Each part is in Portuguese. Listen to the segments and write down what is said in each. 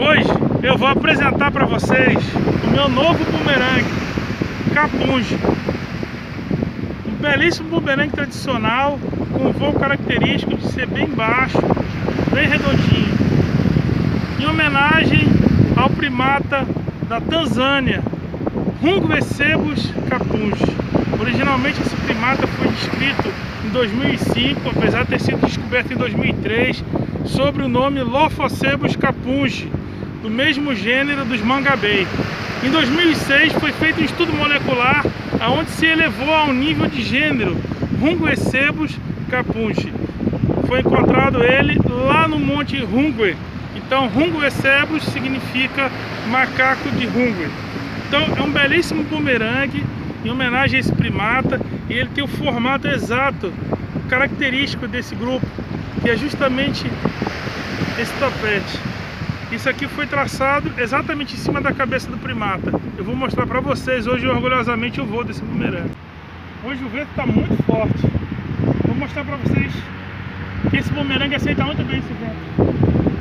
Hoje eu vou apresentar para vocês o meu novo bumerangue Capunji. Um belíssimo bumerangue tradicional com um voo característico de ser bem baixo, bem redondinho, em homenagem ao primata da Tanzânia, Rungwecebus capunji. Originalmente esse primata foi descrito em 2005, apesar de ter sido descoberto em 2003, sobre o nome Lophocebus capunji, do mesmo gênero dos mangabei. Em 2006 foi feito um estudo molecular onde se elevou ao nível de gênero Rungwecebus capunji. Foi encontrado ele lá no Monte Rungwe. Então Rungwecebus significa macaco de Rungwe. Então é um belíssimo bumerangue em homenagem a esse primata, e ele tem o formato exato, característico desse grupo, que é justamente esse topete. Isso aqui foi traçado exatamente em cima da cabeça do primata. Eu vou mostrar para vocês hoje orgulhosamente o voo desse bumerangue. Hoje o vento está muito forte. Vou mostrar para vocês que esse bumerangue aceita muito bem esse vento.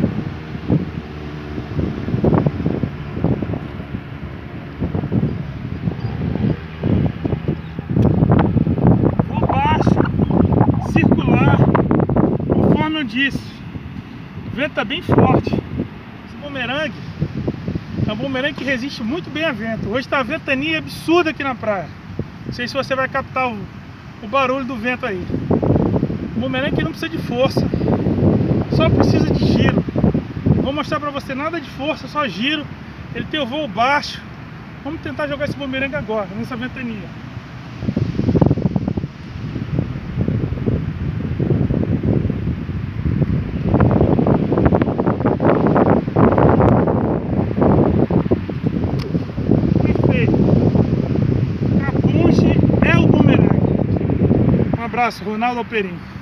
Disse, o vento está bem forte. Esse bumerangue é um bumerangue que resiste muito bem a vento. Hoje está uma ventania absurda aqui na praia. Não sei se você vai captar o barulho do vento aí. O bumerangue que não precisa de força, só precisa de giro. Vou mostrar para você nada de força, só giro. Ele tem o voo baixo. Vamos tentar jogar esse bumerangue agora, nessa ventania. Um abraço, Ronaldo Alperim.